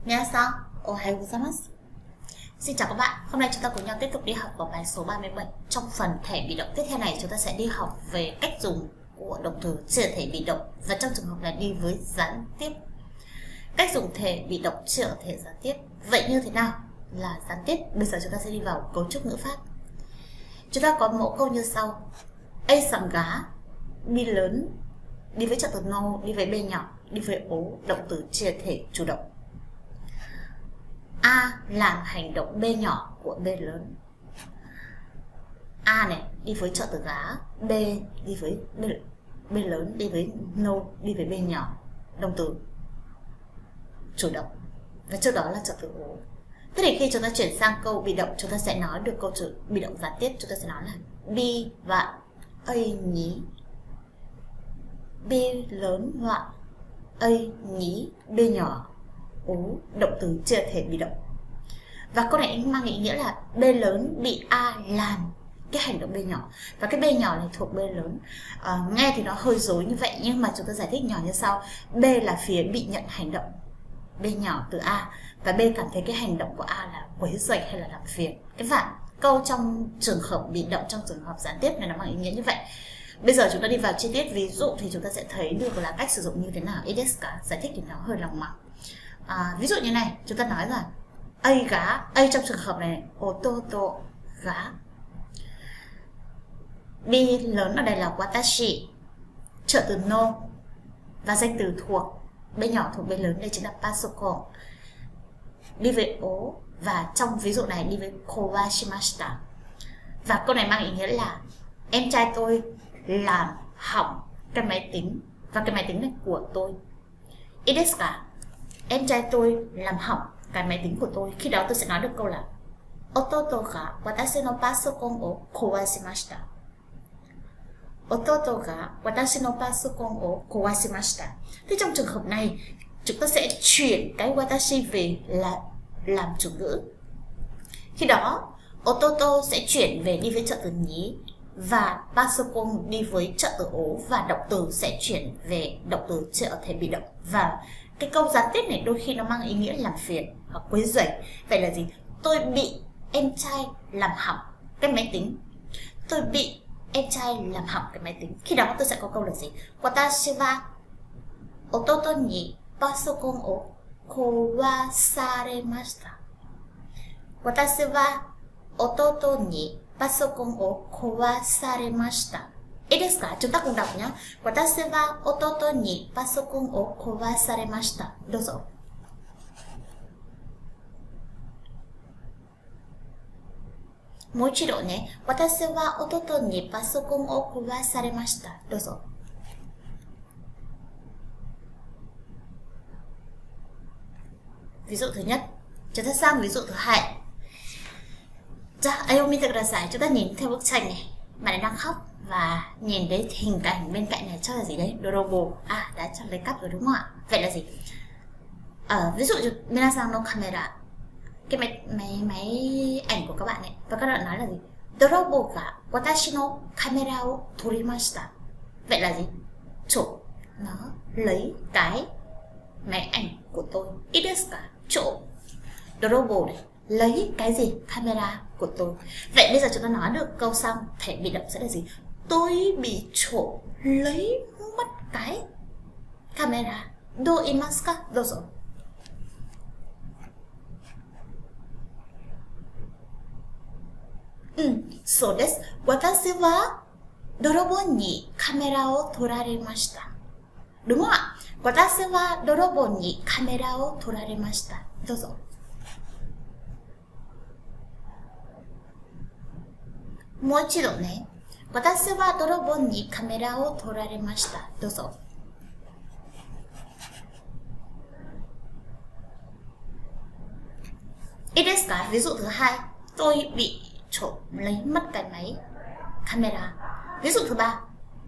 Minasan, ohayou gozaimasu. Xin chào các bạn, hôm nay chúng ta cùng nhau tiếp tục đi học vào bài số 37. Trong phần thể bị động tiếp theo này chúng ta sẽ đi học về cách dùng của động từ chia thể bị động, và trong trường hợp là đi với gián tiếp. Cách dùng thể bị động chia thể gián tiếp. Vậy như thế nào là gián tiếp? Bây giờ chúng ta sẽ đi vào cấu trúc ngữ pháp. Chúng ta có mẫu câu như sau: A sàng gá, B lớn, đi với trợ từ no, đi với B nhỏ, đi với ố, động từ chia thể chủ động. A làm hành động B nhỏ của B lớn. A này đi với trợ từ gá, B đi với B lớn, đi với no, đi với B nhỏ, động từ chủ động. Và trước đó là trợ từ ố. Thế thì khi chúng ta chuyển sang câu bị động, chúng ta sẽ nói được câu chữ bị động gián tiếp. Chúng ta sẽ nói là B và A nhí, B lớn hoặc A nhí, B nhỏ, ố, động từ chia thể bị động. Và câu này mang ý nghĩa là B lớn bị A làm cái hành động B nhỏ, và cái B nhỏ này thuộc B lớn. Nghe thì nó hơi dối như vậy, nhưng mà chúng ta giải thích nhỏ như sau. B là phía bị nhận hành động B nhỏ từ A, và B cảm thấy cái hành động của A là quấy rầy hay là làm phiền. Cái phản câu trong trường hợp bị động, trong trường hợp gián tiếp này nó mang ý nghĩa như vậy. Bây giờ chúng ta đi vào chi tiết ví dụ thì chúng ta sẽ thấy được là cách sử dụng như thế nào. Ideska giải thích thì nó hơi lòng mỏng. Ví dụ như này, chúng ta nói là A gá, A trong trường hợp này ototo gá. B lớn ở đây là watashi, trợ từ no và danh từ thuộc B nhỏ thuộc B lớn, đây chính là pasokon, đi với ố, và trong ví dụ này đi với kowashimashita. Và câu này mang ý nghĩa là em trai tôi làm hỏng cái máy tính, và cái máy tính này của tôi. Ideska, em trai tôi làm hỏng cái máy tính của tôi. Khi đó tôi sẽ nói được câu là Ototo ga watashi no pasokon o kowashimashita. Ototo ga watashi no pasokon o kowashimashita. Thế trong trường hợp này chúng ta sẽ chuyển cái watashi về là làm chủ ngữ. Khi đó ototo sẽ chuyển về đi với trợ từ nhí, và pasokon đi với trợ từ ố, và động từ sẽ chuyển về động từ trợ thể bị động. Và cái câu gián tiếp này đôi khi nó mang ý nghĩa làm phiền hoặc quấy rầy. Vậy là gì? Tôi bị em trai làm hỏng cái máy tính. Tôi bị em trai làm hỏng cái máy tính. Khi đó tôi sẽ có câu là gì? Watashi wa ototo ni pasokon o kowasaremashita. Watashi wa ototo ni pasokon o kowasaremashita. Ideska, chúng ta cùng đọc nhé. Watashi wa ototo ni pasokon o kowasaremashita. Dozo. Một chi độ nhé. Watashi wa ototo ni pasokon o kowasaremashita. Dozo. Ví dụ thứ nhất. Chúng ta sang ví dụ thứ hai. Ayomite kudasai. Chúng ta nhìn theo bức tranh này. Bạn ấy đang khóc và nhìn thấy hình ảnh bên cạnh này chắc là gì đấy? Dorobo. Đã chắc lấy cắp rồi đúng không ạ? Vậy là gì? Ví dụ như Minasan no camera, cái máy ảnh của các bạn ấy, và các bạn nói là gì? Dorobo ga watashi no camera o torimashita. Vậy là gì? Trộm nó lấy cái máy ảnh của tôi. Ideska, trộm. Dorobo này lấy cái gì? Camera của tôi. Vậy bây giờ chúng ta nói được câu xong, thể bị động sẽ là gì? Tôi bị trộm lấy mất cái camera. Do imasu ka? Dozo. So desu. Watashi wa dorobo ni camera o toraremashita. Đúng không ạ? Watashi wa dorobo ni camera o toraremashita. Dozo. Một chi độ này. Watashi wa dorobo ni camera o toraremashita. Dozo. Ideska, ví dụ thứ hai. Tôi bị trộm lấy mất cái máy camera. Ví dụ thứ ba.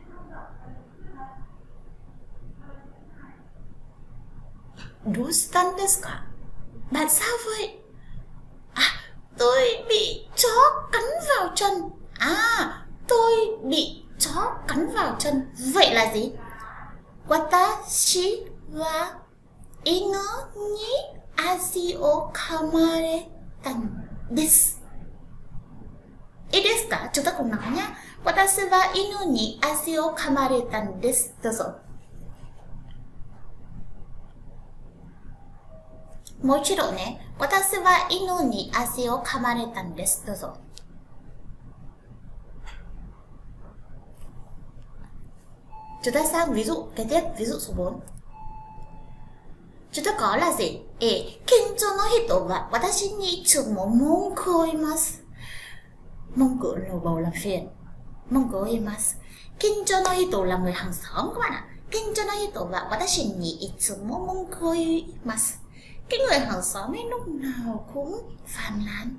Doustan desu ka? Bạn sao vậy? Tôi bị chó cắn vào chân. Tôi bị chó cắn vào chân. Vậy là gì? Watashi wa inu ni Asi o kamare tan desu. Ý desu cả, chúng ta cùng nói nhá. Watashi wa inu ni asi o kamare tan desu. Dozo. Mochiro ne. Watashi wa inu ni asi o kamare tan desu. Dozo. Chúng ta sang ví dụ kế tiếp, ví dụ số 4. Chúng ta có là gì? Kinjo no hito wa watashi ni itsumo monku o imasu. Monku là bầu làm phiền. Monku o imasu. Kinjo no hito là người hàng xóm các bạn ạ. Kinjo no hito wa watashi ni itsumo monku o imasu. Cái người hàng xóm ấy lúc nào cũng phàn nàn.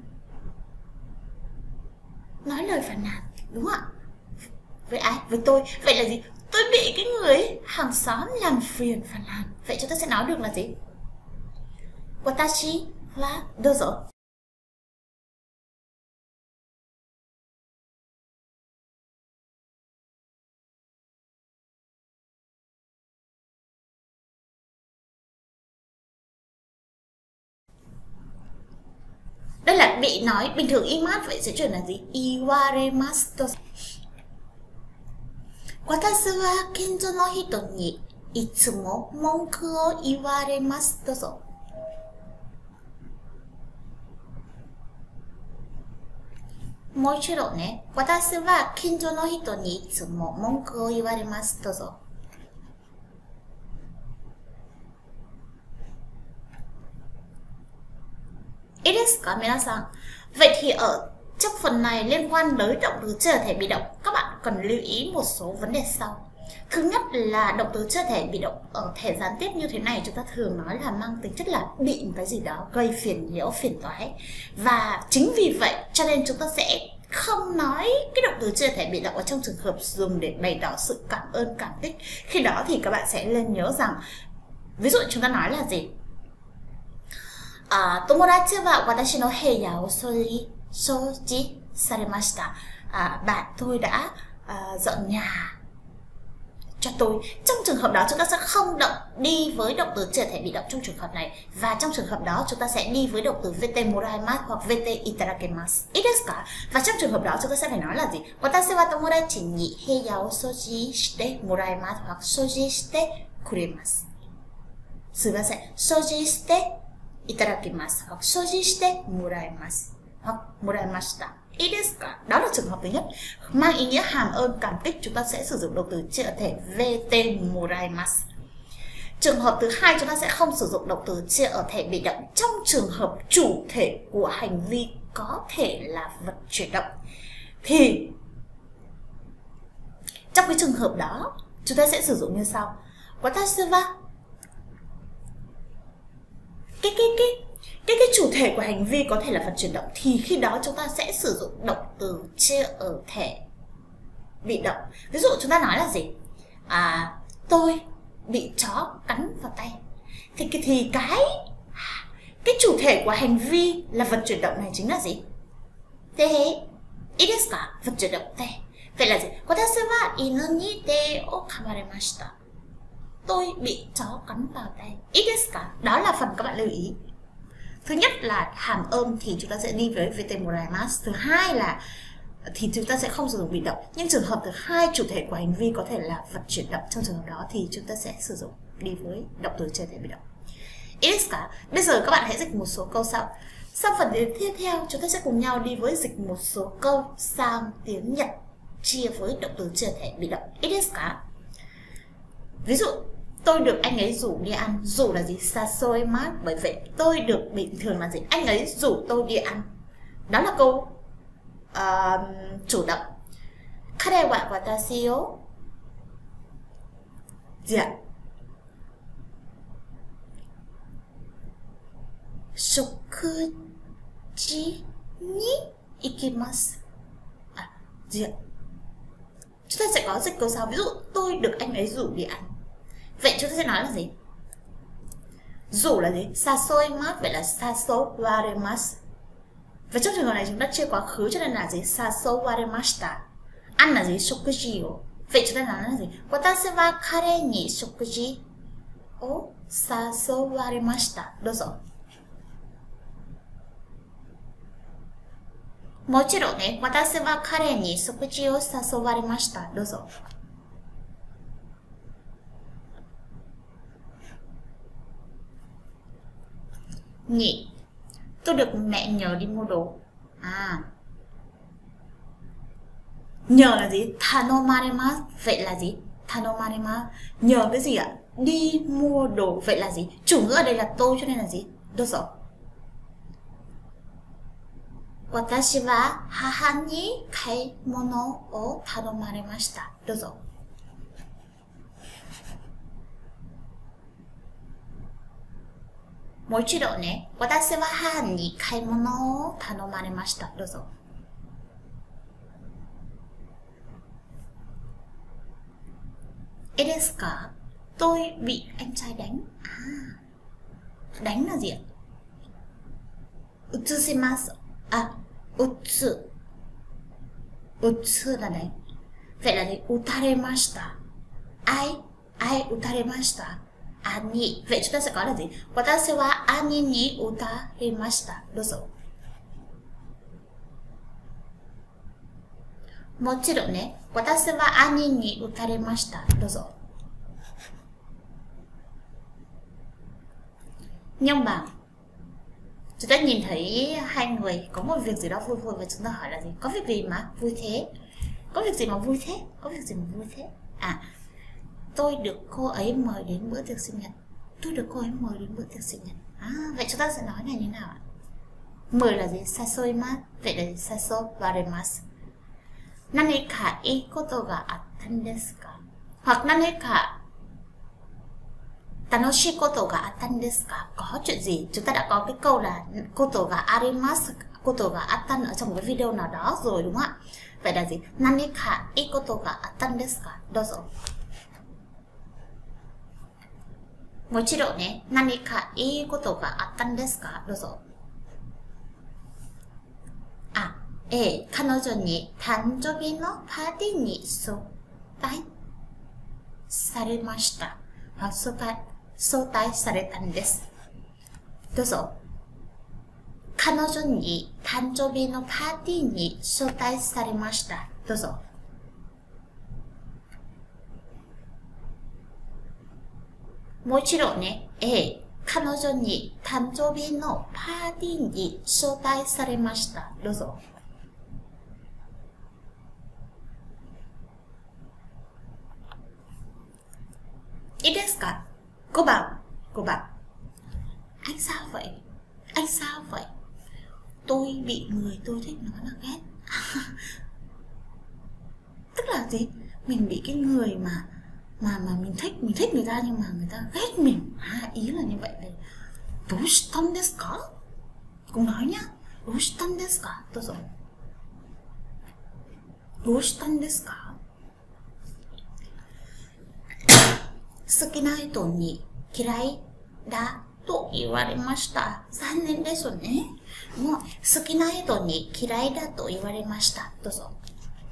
Nói lời phàn nàn, đúng không ạ? Với ai? Với tôi. Vậy là gì? Tôi bị cái người hàng xóm làm phiền phàn nàn. Vậy chúng ta sẽ nói được là gì? Watashi wa dozo. Đây là bị nói bình thường imasu, vậy sẽ chuyển là gì? Iwaremasu. Watashi wa kinjo no hito ni itsumo monku o iwaremasu. Dozo. Mochiro ne. Watashi wa kinjo no hito ni itsumo monku o iwaremasu. Dozo. Desu ka minasan. Vậy thì ở trong phần này liên quan tới động từ chưa thể bị động, các bạn cần lưu ý một số vấn đề sau. Thứ nhất là động từ chưa thể bị động ở thể gián tiếp như thế này chúng ta thường nói là mang tính chất là bị một cái gì đó gây phiền nhiễu, phiền toái. Và chính vì vậy cho nên chúng ta sẽ không nói cái động từ chưa thể bị động ở trong trường hợp dùng để bày tỏ sự cảm ơn, cảm kích. Khi đó thì các bạn sẽ nên nhớ rằng, ví dụ chúng ta nói là gì? Tomodachi wa watashi no heya o soji saremashita. Bạn tôi đã dọn nhà cho tôi. Trong trường hợp đó chúng ta sẽ không đi với động từ chưa thể bị động trong trường hợp này, và trong trường hợp đó chúng ta sẽ đi với động từ vt moraimasu hoặc vt itadakimasu. Ít desu ka? Và trong trường hợp đó chúng ta sẽ phải nói là gì? Watashi wa tomodachi ni heya o soji shite moraimasu hoặc soji shite kuremasu. Sự ra sẽ soji shite itadakimasu hoặc soji shite moraimasu hoặc moraimashita. Ít desu ka? Đó là trường hợp thứ nhất, mang ý nghĩa hàm ơn, cảm kích, chúng ta sẽ sử dụng động từ chia ở thể vt moraimasu. Trường hợp thứ hai, chúng ta sẽ không sử dụng động từ chia ở thể bị động trong trường hợp chủ thể của hành vi có thể là vật chuyển động. Thì trong cái trường hợp đó chúng ta sẽ sử dụng như sau: watashi wa cái chủ thể của hành vi có thể là vật chuyển động, thì khi đó chúng ta sẽ sử dụng động từ chia ở thể bị động. Ví dụ chúng ta nói là gì? Tôi bị chó cắn vào tay. Thì cái chủ thể của hành vi là vật chuyển động này chính là gì? Te. Ít desu ka? Vật chuyển động te. Vậy là gì? Watashi wa inu ni te o kamaremashita. Tôi bị chó cắn vào tay. Ít desu ka? Đó là phần các bạn lưu ý. Thứ nhất là hàm ơn thì chúng ta sẽ đi với vt moraimasu. Thứ hai là thì chúng ta sẽ không sử dụng bị động. Nhưng trường hợp thứ hai, chủ thể của hành vi có thể là vật chuyển động, trong trường hợp đó thì chúng ta sẽ sử dụng đi với động từ chưa thể bị động. Ít desu ka? Bây giờ các bạn hãy dịch một số câu sau. Sang phần tiếp theo chúng ta sẽ cùng nhau đi với dịch một số câu sang tiếng Nhật chia với động từ chưa thể bị động. Ít desu ka? Ví dụ tôi được anh ấy rủ đi ăn. Rủ là gì? Sasoimasu. Bởi vậy tôi được bình thường là gì? Anh ấy rủ tôi đi ăn. Đó là câu chủ động. Kare wa watashi o shokuji ni ikimasu. Chúng ta sẽ có dịch câu sau. Ví dụ tôi được anh ấy rủ đi ăn. Vậy chúng ta sẽ nói là gì? Rủ là gì? Sasoimasu. Vậy là sasowaremasu. Và trong trường hợp này chúng ta chia quá khứ cho nên là gì? Sasowaremashita. Ăn là gì? Shokuji o. Vậy chúng ta nói là gì? Watashi wa kare ni shokuji o sasowaremashita. Dozo. もちろんね、私は彼に食事を誘われました。どうぞ。Nhị, tôi được mẹ nhờ đi mua đồ. À, nhờ là gì? Tanomaremasu. Vậy là gì? Tanomaremasu. Nhờ cái gì ạ? Đi mua đồ. Vậy là gì? Chủ ngữ ở đây là tôi cho nên là gì? Đâu rồi? Watashi wa haha ni kaimono o tanomaremashita. Đâu rồi? Mỗi chế độ này, watashi wa haha ni kaimono o tanomaremashita. Đâu rồi? Desu ka? Tôi bị anh trai đánh. À, đánh là gì ạ? Utsusimasu. À, utsu. Utsu là đánh. Vậy là gì? Utaremashita. Ai utaremashita? Ani. Vậy chúng ta sẽ có là gì? Watashi wa ani ni utaremashita. Đâu rồi? Mochiron ne. Watashi wa ani ni utaremashita. Đâu rồi? Nhưng mà chúng ta nhìn thấy hai người có một việc gì đó vui vui và chúng ta hỏi là gì? Có việc gì mà vui thế? Có việc gì mà vui thế? Có việc gì mà vui thế? À, tôi được cô ấy mời đến bữa tiệc sinh nhật. Tôi được cô ấy mời đến bữa tiệc sinh nhật. À, vậy chúng ta sẽ nói này như nào ạ? Mời là gì? Sasoimasu. Vậy là sasowaremasu. Nani ka ii koto ga attan desu ka? Hoặc nani ka tanoshii koto ga attan desu ka? Có chuyện gì? Chúng ta đã có cái câu là koto ga arimasu, koto ga attan ở trong một cái video nào đó rồi đúng không ạ? Vậy là gì? Nani ka ii koto ga attan desu ka? Đâu rồi? Một chế độ này, nani ka ii koto ga attan desu ka? Đâu rồi? À, 彼女に誕生日のパーティーに招待されました。招待されたんです。どうぞ。彼女に誕生日のパーティーに招待されました。どうぞ。もちろんね、彼女に誕生日のパーティーに招待されました。どうぞ。いいですか? Cô bảo anh sao vậy? Anh sao vậy? Tôi bị người tôi thích nó là ghét. Tức là gì? Mình bị cái người mà mình thích người ta nhưng mà người ta ghét mình. À, ý là như vậy này. Doushitan desu ka? Cùng nói nhá. Doushitan desu ka? Tôi rồi. Doushitan desu ka? 好きな人に嫌いだと言われました。残念ですね。もう好きな人に嫌いだと言われました。どうぞ。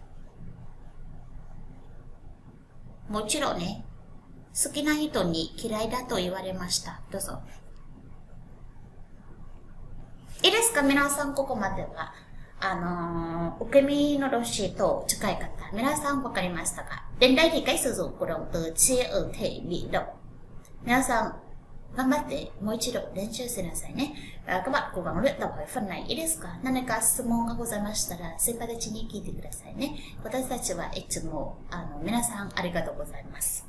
もちろんね、好きな人に嫌いだと言われました。どうぞ。いいですか皆さん、ここまでは。受け身の動詞と近い方、皆さんわかりましたか? Đến đây thì cách sử dụng của động từ chia ở thể bị động. 皆さん、頑張ってもう一度練習してくださいね。các bạn cố gắng luyện tập hỏi phần này. いいですか? 何か質問がございましたら、先輩たちに聞いてくださいね。私たちはいつも皆さんありがとうございます。